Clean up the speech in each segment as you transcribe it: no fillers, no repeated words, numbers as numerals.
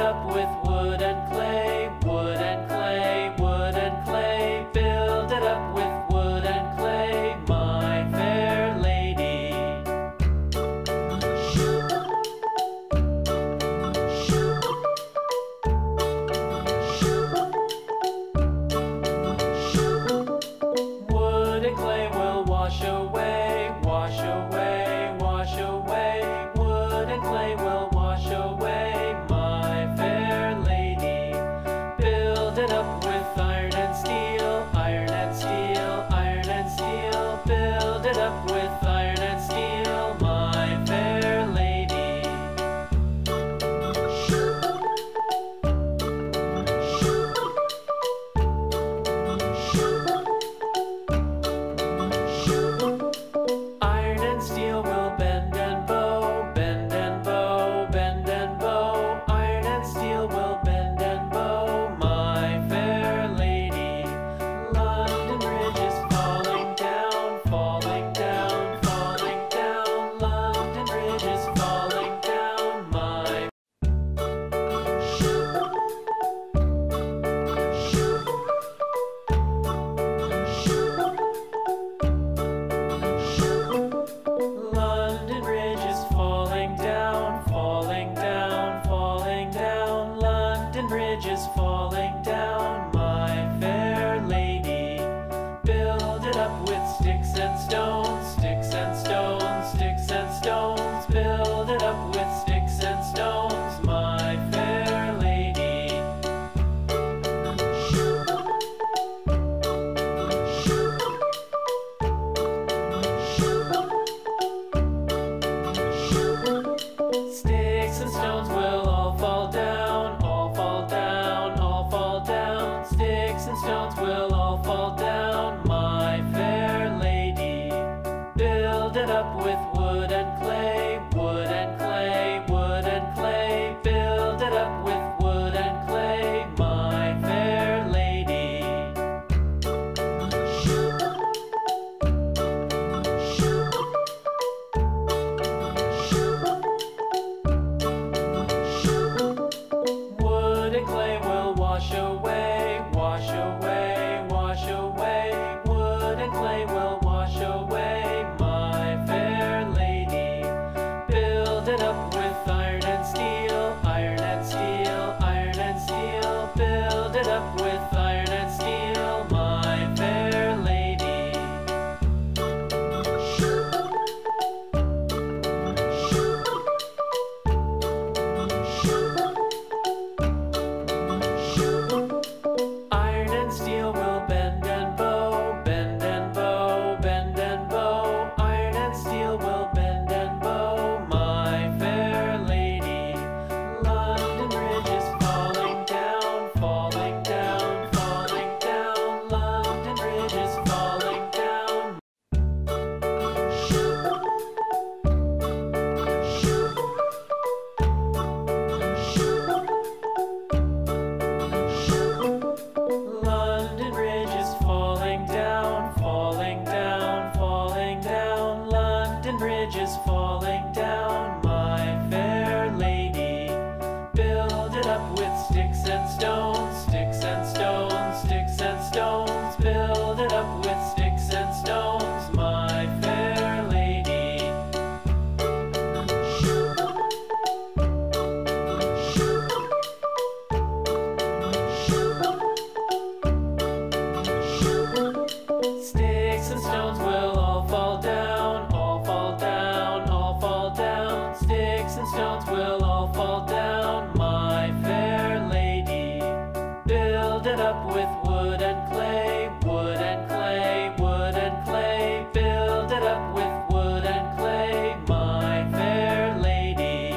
up with wood and clay, wood and clay, wood and clay. Build it up with wood and clay, my fair lady. Wood and clay will wash away, wash away, wash away. Wood and clay will wash away, my fair lady. Build it up with iron and steel, iron and steel, iron and steel. Build it up with iron and steel, my fair lady. Iron and steel will bend and bow, bend and bow, bend and bow. Iron and steel will bend and bow, my fair lady. London Bridge is falling down, falling down, falling down. London Bridge is falling down, my London Bridge is falling down, falling down, falling down. London Bridge is falling down, my fair lady. Build it up with sticks and stones, sticks and stones, sticks and stones. Build it up with sticks and stones, my fair lady. Sticks and stones will all fall down, all fall down, all fall down. Sticks and stones will all fall down, my fair lady. Build it up with wood and clay, wood and clay, wood and clay. Build it up with wood and clay, my fair lady. Wood and clay will wash away, wash away, wash away. Wood and clay will wash away, my fair lady. Build it up with iron and steel, iron and steel, iron and steel. Build it up with iron and steel, my fair lady. Iron and steel will bend and bow, bend and bow, bend and bow. Iron and steel will bend and bow, my fair lady. London Bridge is falling down, falling down, falling down. London Bridge is falling down. London Bridge is falling down, falling down, falling down. London Bridge is falling down, my fair lady. Build it up with sticks and stones, sticks and stones, sticks and stones. Build it up with sticks and stones, my fair lady. Sticks and stones will all fall down, all fall down, all fall down. Sticks and stones will all fall down, my fair lady. Build it up with wood and clay, wood and clay, wood and clay. Build it up with wood and clay, my fair lady.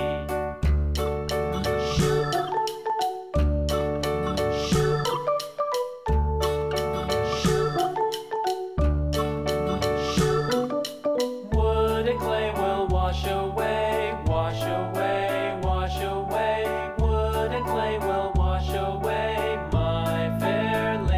Wood and clay will wash away, wash away, wash away. Wood and clay will wash away, my fair lady.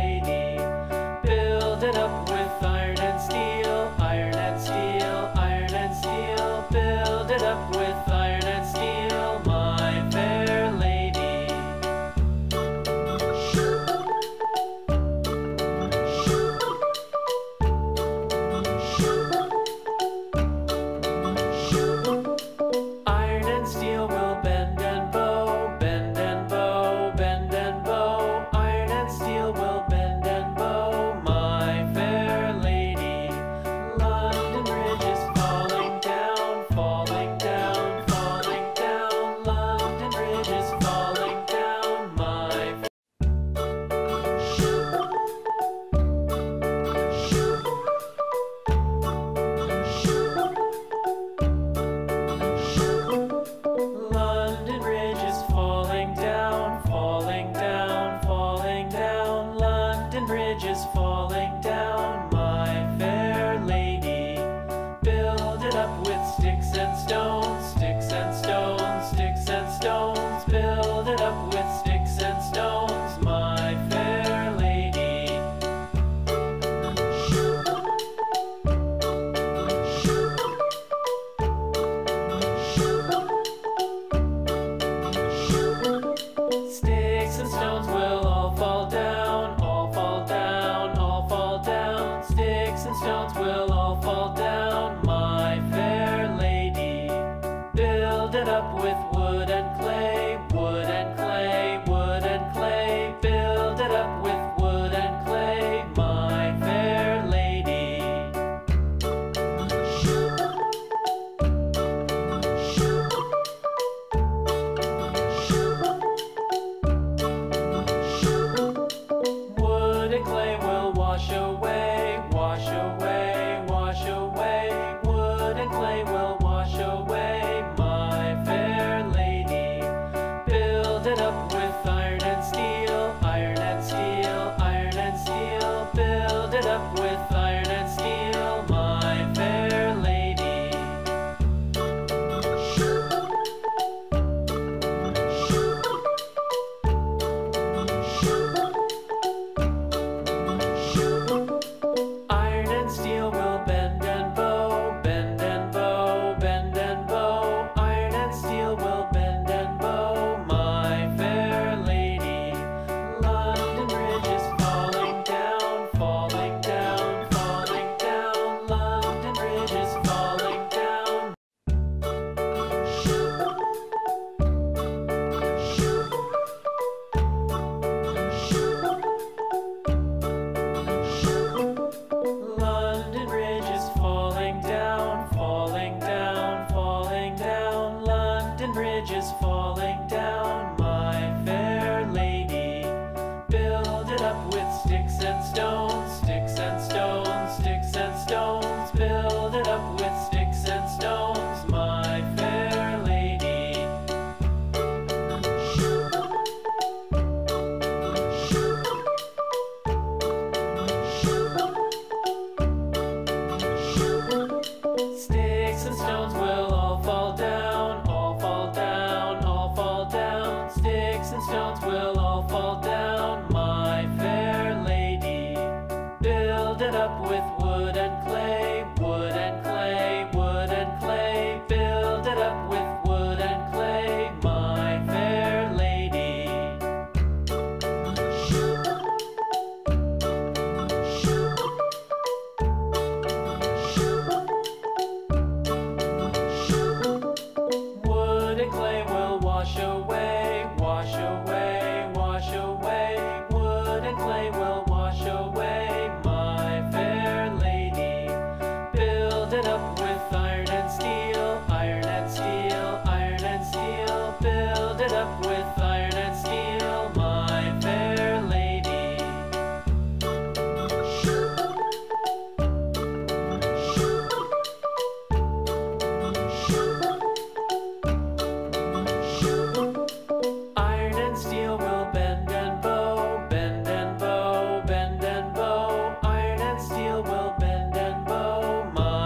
Sticks and stones will all fall down.